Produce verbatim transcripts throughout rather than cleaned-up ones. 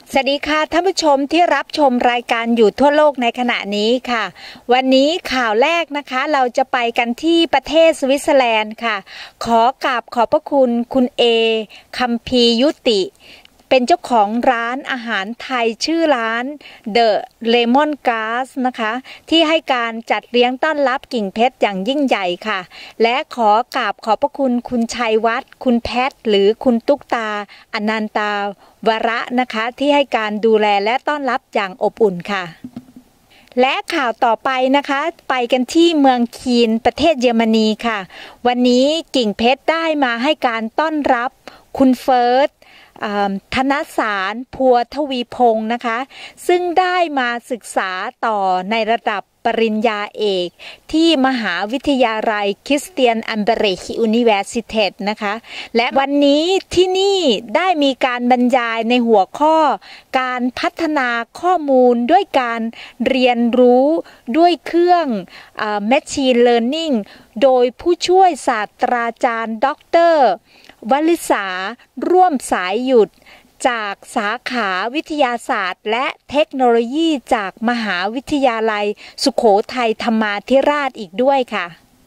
สวัสดีค่ะท่านผู้ชมที่รับชมรายการอยู่ทั่วโลกในขณะนี้ค่ะวันนี้ข่าวแรกนะคะเราจะไปกันที่ประเทศสวิตเซอร์แลนด์ค่ะขอกราบขอบพระคุณคุณเอคัมพียุติเป็นเจ้าของร้านอาหารไทยชื่อร้าน The Lemon Grass นะคะที่ให้การจัดเลี้ยงต้อนรับกิ่งเพชรอย่างยิ่งใหญ่ค่ะและขอกราบขอบพระคุณคุณชัยวัฒน์คุณแพทหรือคุณตุ๊กตาอนันตาวระนะคะที่ให้การดูแลและต้อนรับอย่างอบอุ่นค่ะและข่าวต่อไปนะคะไปกันที่เมืองคีนประเทศเยอรมนีค่ะวันนี้กิ่งเพชรได้มาให้การต้อนรับคุณเฟิร์สธนสารพัวทวีพงศ์นะคะซึ่งได้มาศึกษาต่อในระดับปริญญาเอกที่มหาวิทยาลัยคริสเตียนอัมเบริชยูนิเวอร์ซิเตตนะคะและวันนี้ที่นี่ได้มีการบรรยายในหัวข้อการพัฒนาข้อมูลด้วยการเรียนรู้ด้วยเครื่อง Machine Learning โดยผู้ช่วยศาสตราจารย์ดร.วลิษาร่วมสายหยุดจากสาขาวิทยาศาสตร์และเทคโนโลยีจากมหาวิทยาลัยสุโขทัยธรรมาธิราชอีกด้วยค่ะ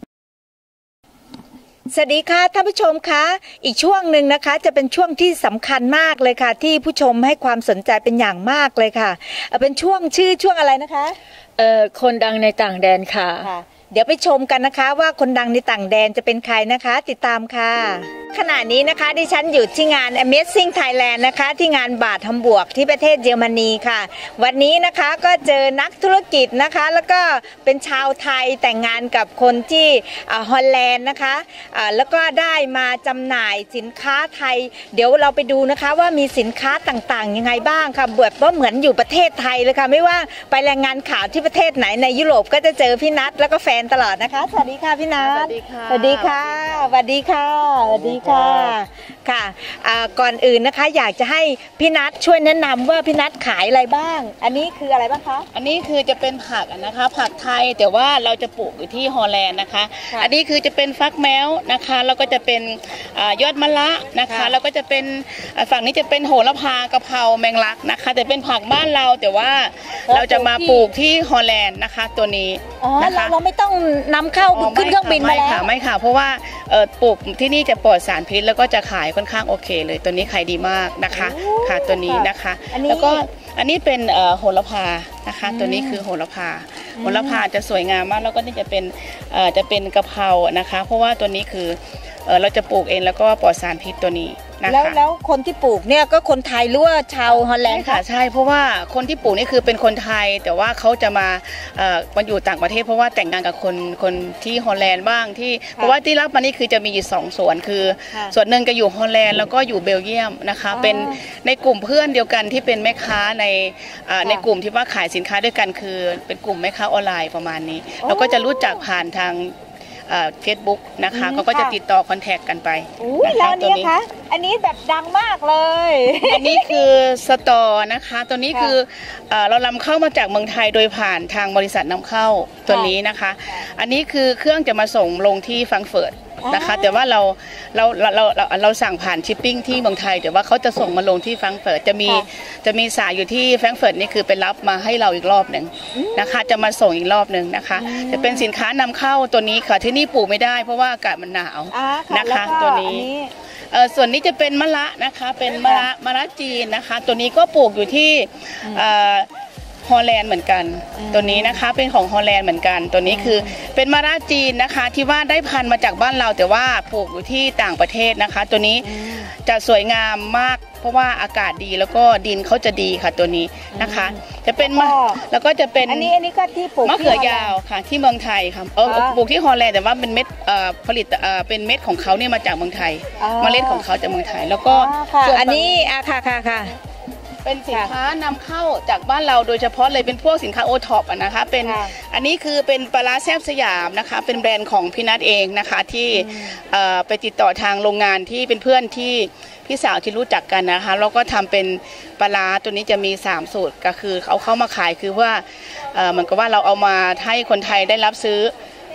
สวัสดีค่ะท่านผู้ชมคะอีกช่วงหนึ่งนะคะจะเป็นช่วงที่สำคัญมากเลยค่ะที่ผู้ชมให้ความสนใจเป็นอย่างมากเลยค่ะเป็นช่วงชื่อช่วงอะไรนะคะเอ่อคนดังในต่างแดนค่ะเดี๋ยวไปชมกันนะคะว่าคนดังในต่างแดนจะเป็นใครนะคะติดตามค่ะขณะนี้นะคะดิฉันอยู่ที่งาน Amazing Thailand นะคะที่งานบาทฮัมบวร์กที่ประเทศเยอรมนีค่ะวันนี้นะคะก็เจอนักธุรกิจนะคะแล้วก็เป็นชาวไทยแต่งงานกับคนที่ฮอลแลนด์นะคะแล้วก็ได้มาจำหน่ายสินค้าไทยเดี๋ยวเราไปดูนะคะว่ามีสินค้าต่างๆยังไงบ้างค่ะแบบว่าเหมือนอยู่ประเทศไทยเลยค่ะไม่ว่าไปรายงานข่าวที่ประเทศไหนในยุโรปก็จะเจอพี่นัทแล้วก็แฟนตลอดนะคะสวัสดีค่ะพี่นัทสวัสดีค่ะสวัสดีค่ะสวัสดีค่ะค่ะก่อนอื่นนะคะอยากจะให้พี่นัทช่วยแนะนำว่าพี่นัทขายอะไรบ้างอันนี้คืออะไรบ้างคะอันนี้คือจะเป็นผักนะคะผักไทยแต่ว่าเราจะปลูกอยู่ที่ฮอลแลนด์นะคะอันนี้คือจะเป็นฟักแมวนะคะแล้วก็จะเป็นยอดมะระนะคะแล้วก็จะเป็นฝั่งนี้จะเป็นโหระพากะเพราแมงลักนะคะแต่เป็นผักบ้านเราแต่ว่าเราจะมาปลูกที่ฮอลแลนด์นะคะตัวนี้นะคะเราไม่ต้องนำเข้าขึ้นเครื่องบินมาแล้วไม่ค่ะไม่ค่ะเพราะว่าปลูกที่นี่จะปลอดสารพิษแล้วก็จะขายค่อนข้างโอเคเลยตัวนี้ขายดีมากนะคะค่ะตัวนี้นะคะแล้วก็อันนี้เป็นโหระพานะคะตัวนี้คือโหระพาโหระพาจะสวยงามมากแล้วก็นี่จะเป็นจะเป็นกะเพรานะคะเพราะว่าตัวนี้คือเราจะปลูกเองแล้วก็ปลอดสารพิษตัวนี้แล้วแล้วคนที่ปลูกเนี่ยก็คนไทยหรือว่าชาวฮอลแลนด์ค่ะใช่เพราะว่าคนที่ปลูกนี่คือเป็นคนไทยแต่ว่าเขาจะมาเอ่อมาอยู่ต่างประเทศเพราะว่าแต่งงานกับคนคนที่ฮอลแลนด์บ้างที่เพราะว่าที่รับมานี่คือจะมีอยู่สองส่วนคือส่วนหนึ่งก็อยู่ฮอลแลนด์แล้วก็อยู่เบลเยียมนะคะเป็นในกลุ่มเพื่อนเดียวกันที่เป็นแม่ค้าในในกลุ่มที่ว่าขายสินค้าด้วยกันคือเป็นกลุ่มแม่ค้าออนไลน์ประมาณนี้เราก็จะรู้จักผ่านทางเฟซบุ๊กนะคะเขาก็จะติดต่อคอนแทคกันไปแล้วอันนี้คะอันนี้แบบดังมากเลยอันนี้คือสตอนะคะตัวนี้คือเรานำเข้ามาจากเมืองไทยโดยผ่านทางบริษัทนำเข้าตัวนี้นะคะอันนี้คือเครื่องจะมาส่งลงที่แฟรงก์เฟิร์ตนะคะแต่ว่าเราเราเราเราเราสั่งผ่านชิปปิ้งที่เมืองไทยแต่ว่าเขาจะส่งมาลงที่แฟรงก์เฟิร์ตจะมีจะมีสายอยู่ที่แฟรงก์เฟิร์ตนี่คือไปรับมาให้เราอีกรอบหนึ่งนะคะจะมาส่งอีกรอบหนึ่งนะคะจะเป็นสินค้านำเข้าตัวนี้ค่ะที่นี่ปลูกไม่ได้เพราะว่าอากาศมันหนาวนะคะตัวนี้ส่วนนี้จะเป็นมะระนะคะเป็นมะระมะระจีนนะคะตัวนี้ก็ปลูกอยู่ที่ฮอลแลนด์เหมือนกันตัวนี้นะคะเป็นของฮอลแลนด์เหมือนกันตัวนี้คือเป็นมะระจีนนะคะที่ว่าได้พันธุ์มาจากบ้านเราแต่ว่าปลูกอยู่ที่ต่างประเทศนะคะตัวนี้จะสวยงามมากเพราะว่าอากาศดีแล้วก็ดินเขาจะดีค่ะตัวนี้นะคะจะเป็นมะแล้วก็จะเป็นอันนี้อันนี้ก็ที่ปลูกมะเขือยาวค่ะที่เมืองไทยค่ะเออปลูกที่ฮอลแลนด์แต่ว่าเป็นเม็ดผลิตเป็นเม็ดของเขาเนี่ยมาจากเมืองไทยเมล็ดของเขาจากเมืองไทยแล้วก็อันนี้อ่ะค่ะค่ะค่ะเป็นสินค้านำเข้าจากบ้านเราโดยเฉพาะเลยเป็นพวกสินค้าโอท็อปนะคะเป็นอันนี้คือเป็นปลาร้าแซ่บสยามนะคะเป็นแบรนด์ของพี่นัทเองนะคะที่ไปติดต่อทางโรงงานที่เป็นเพื่อนที่พี่สาวที่รู้จักกันนะคะแล้วก็ทำเป็นปลาร้าตัวนี้จะมีสามสูตรก็คือเอาเข้ามาขายคือว่าเหมือนกับว่าเราเอามาให้คนไทยได้รับซื้อ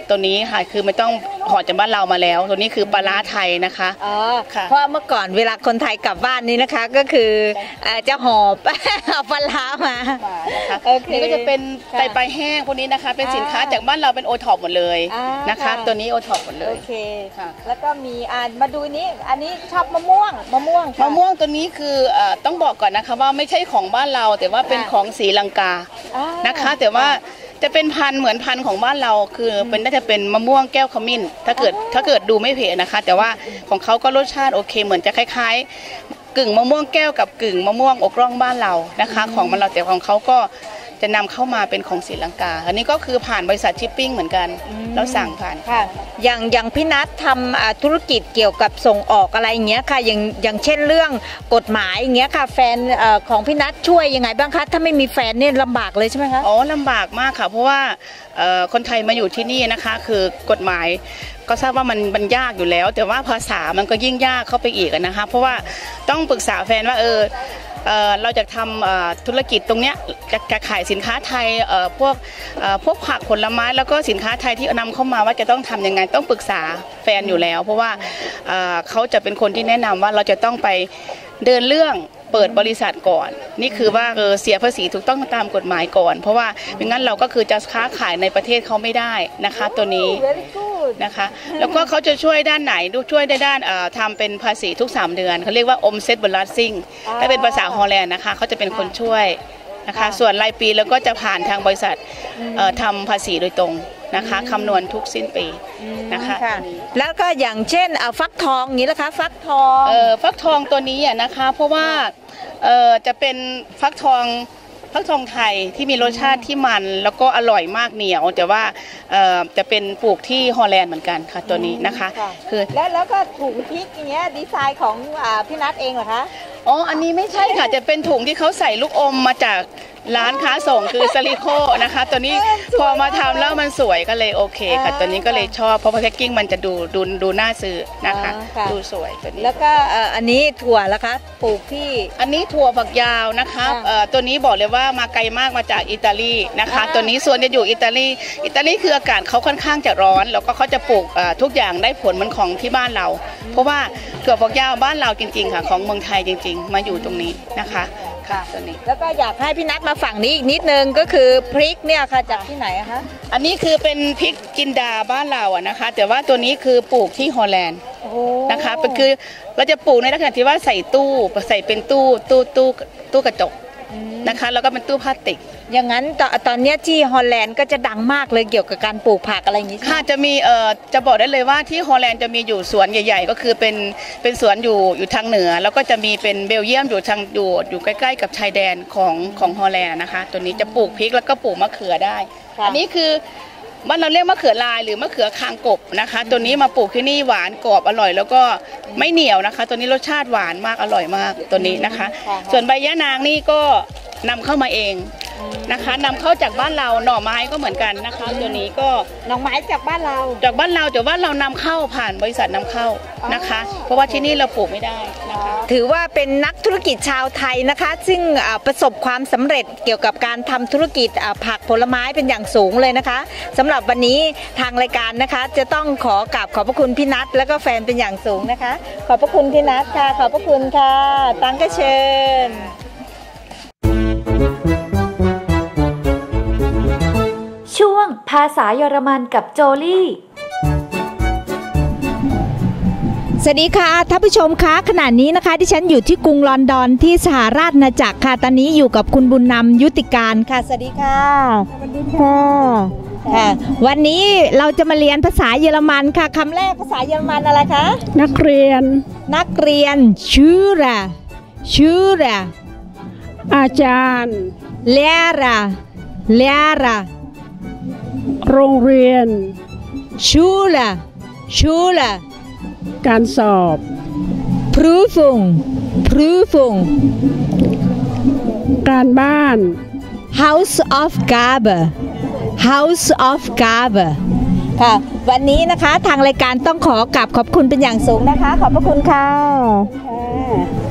ตัวนี้ค่ะคือไม่ต้องห่อจากบ้านเรามาแล้วตัวนี้คือปลาร้าไทยนะคะอ๋อเพราะเมื่อก่อนเวลาคนไทยกลับบ้านนี้นะคะก็คือจะห่อเอาปลาร้ามานี่ก็จะเป็นไตปลาแห้งพวกนี้นะคะเป็นสินค้าจากบ้านเราเป็นโอท็อปหมดเลยนะคะตัวนี้โอท็อปหมดเลยโอเคค่ะแล้วก็มีอ่ามาดูนี้อันนี้ชอบมะม่วงมะม่วงมะม่วงตัวนี้คือต้องบอกก่อนนะคะว่าไม่ใช่ของบ้านเราแต่ว่าเป็นของศรีลังกานะคะแต่ว่าจะเป็นพันธุ์เหมือนพันธุ์ของบ้านเราคือเป็นน่าจะเป็นมะม่วงแก้วขมิ้นถ้าเกิดถ้าเกิดดูไม่เผ็ดนะคะแต่ว่าของเขาก็รสชาติโอเคเหมือนจะคล้ายๆกึ่งมะม่วงแก้วกับกึ่งมะม่วงอกร่องบ้านเรานะคะของมันเราแต่ของเขาก็จะนำเข้ามาเป็นของศรีลังกาอันนี้ก็คือผ่านบริษัทชิปปิ้งเหมือนกันเราสั่งผ่านค่ะอย่างอย่างพี่นัททำธุรกิจเกี่ยวกับส่งออกอะไรอย่างเงี้ยค่ะอย่างอย่างเช่นเรื่องกฎหมายอย่างเงี้ยค่ะแฟนของพี่นัทช่วยยังไงบ้างคะถ้าไม่มีแฟนเนี่ยลำบากเลยใช่ไหมคะอ๋อลำบากมากค่ะเพราะว่าคนไทยมาอยู่ที่นี่นะคะคือกฎหมายก็ทราบว่ามันมันยากอยู่แล้วแต่ว่าภาษามันก็ยิ่งยากเข้าไปอีกนะคะเพราะว่าต้องปรึกษาแฟนว่าเออเราจะทำธุรกิจตรงเนี้ยจะขายสินค้าไทยพวกพวกผักผลไม้แล้วก็สินค้าไทยที่นำเข้ามาว่าจะต้องทำยังไงต้องปรึกษาแฟนอยู่แล้วเพราะว่าเขาจะเป็นคนที่แนะนำว่าเราจะต้องไปเดินเรื่องเปิดบริษัทก่อนนี่คือว่าเออเสียภาษีถูกต้องตามกฎหมายก่อนเพราะว่าไม่งั้นเราก็คือจะค้าขายในประเทศเขาไม่ได้นะคะตัวนี้นะคะแล้วก็เขาจะช่วยด้านไหนดูช่วยได้ด้านทำเป็นภาษีทุกสามเดือนเขาเรียกว่าอมเซตบลัสซิ่งถ้าเป็นภาษาฮอลแลนด์นะคะเขาจะเป็นคนช่วยนะคะส่วนรายปีแล้วก็จะผ่านทางบริษัททำภาษีโดยตรงนะคะคำนวณทุกสิ้นปีนะคะแล้วก็อย่างเช่นฟักทองนี้นะคะฟักทองเออฟักทองตัวนี้นะคะเพราะว่าเออจะเป็นฟักทองฟักทองไทยที่มีรสชาติที่มันแล้วก็อร่อยมากเหนียวแต่ว่าจะเป็นปลูกที่ฮอลแลนด์เหมือนกันค่ะตัวนี้นะคะคือแล้วแล้วก็ถุงพริกอย่างเงี้ยดีไซน์ของพี่นัทเองเหรอคะอ๋ออันนี้ไม่ใช่ค่ะจะเป็นถุงที่เขาใส่ลูกอมมาจากร้านค้าส่งคือซาริโคนะคะตัวนี้พอมาทำแล้วมันสวยก็เลยโอเคค่ะตัวนี้ก็เลยชอบเพราะแพ็กกิ้งมันจะดูดูดูน่าซื้อนะคะดูสวยตัวนี้แล้วก็อันนี้ถั่วแล้วคะปลูกที่อันนี้ถั่วฝักยาวนะคะตัวนี้บอกเลยว่ามาไกลมากมาจากอิตาลีนะคะตัวนี้ส่วนจะอยู่อิตาลีอิตาลีคืออากาศเขาค่อนข้างจะร้อนแล้วก็เขาจะปลูกทุกอย่างได้ผลเหมือนของที่บ้านเราเพราะว่าถั่วฝักยาวบ้านเราจริงๆค่ะของเมืองไทยจริงๆมาอยู่ตรงนี้นะคะตัวนี้แล้วก็อยากให้พี่นัทมาฝั่งนี้อีกนิดนึงก็คือพริกเนี่ยค่ะจากที่ไหนคะอันนี้คือเป็นพริกจินดาบ้านเราอะนะคะแต่ว่าตัวนี้คือปลูกที่ฮอลแลนด์นะคะเป็นคือเราจะปลูกในลักษณะที่ว่าใส่ตู้ใส่เป็นตู้ตู้ตู้ตู้กระจกนะคะแล้วก็เป็นตู้พลาสติกอย่างนั้นตอนตอนนี้ที่ฮอลแลนด์ก็จะดังมากเลยเกี่ยวกับการปลูกผักอะไรอย่างนี้ค่ะจะมีเอ่อจะบอกได้เลยว่าที่ฮอลแลนด์จะมีอยู่สวนใหญ่ๆก็คือเป็นเป็นสวนอยู่อยู่ทางเหนือแล้วก็จะมีเป็นเบลเยียมอยู่ทางอยู่อยู่ใกล้ๆกับชายแดนของของฮอลแลนด์นะคะตัวนี้จะปลูกพริกแล้วก็ปลูกมะเขือได้อันนี้คือบ้านเราเรียกมะเขือลายหรือมะเขือคางกบนะคะตัวนี้มาปลูกที่นี่หวานกรอบอร่อยแล้วก็ไม่เหนียวนะคะตัวนี้รสชาติหวานมากอร่อยมากตัวนี้นะคะส่วนใบยะนางนี่ก็นำเข้ามาเองนะคะนำเข้าจากบ้านเราหน่อไม้ก็เหมือนกันนะคะตัวนี้ก็หน่อไม้จากบ้านเราจากบ้านเราแต่ว่าเรานำเข้าผ่านบริษัทนำเข้านะคะเพราะว่าที่นี่เราปลูกไม่ได้นะคะถือว่าเป็นนักธุรกิจชาวไทยนะคะซึ่งประสบความสำเร็จเกี่ยวกับการทำธุรกิจผักผลไม้เป็นอย่างสูงเลยนะคะสำหรับวันนี้ทางรายการนะคะจะต้องขอกราบขอบพระคุณพี่นัทและก็แฟนเป็นอย่างสูงนะคะขอบพระคุณพี่นัทค่ะขอบพระคุณค่ะตังกะเชิญช่วงภาษาเยอรมันกับโจลี่สวัสดีค่ะท่านผู้ชมคะขณะนี้นะคะที่ฉันอยู่ที่กรุงลอนดอนที่สหราชอาณาจักรค่ะตอนนี้อยู่กับคุณบุญนำยุติการค่ะสวัสดีค่ะสวัสดีค่ะค่ะวันนี้เราจะมาเรียนภาษาเยอรมันค่ะคำแรกภาษาเยอรมันอะไรคะนักเรียนนักเรียนชื่อระชื่อระอาจารย์เลระเลระโรงเรียนชูละชูละการสอบ Prüfung Prüfung การบ้าน Hausaufgabe Hausaufgabe ค่ะวันนี้นะคะทางรายการต้องขอกราบขอบคุณเป็นอย่างสูงนะคะขอบพระคุณค่ะ